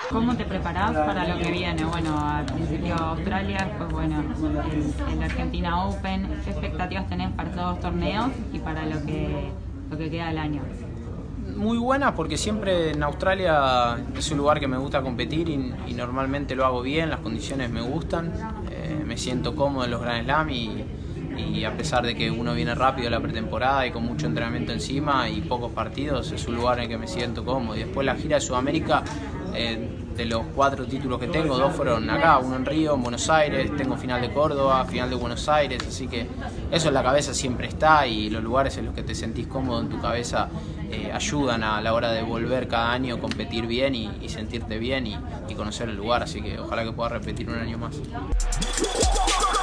¿Cómo te preparás para lo que viene? Bueno, al principio Australia, después bueno, el Argentina Open. ¿Qué expectativas tenés para estos dos torneos y para lo que queda del año? Muy buena porque siempre en Australia es un lugar que me gusta competir y normalmente lo hago bien, las condiciones me gustan, me siento cómodo en los Grand Slam y a pesar de que uno viene rápido a la pretemporada y con mucho entrenamiento encima y pocos partidos, es un lugar en el que me siento cómodo. Y después la gira de Sudamérica, de los 4 títulos que tengo, 2 fueron acá, uno en Río, en Buenos Aires, tengo final de Córdoba, final de Buenos Aires, así que eso en la cabeza siempre está y los lugares en los que te sentís cómodo en tu cabeza ayudan a la hora de volver cada año, competir bien y sentirte bien y conocer el lugar, así que ojalá que pueda repetir un año más.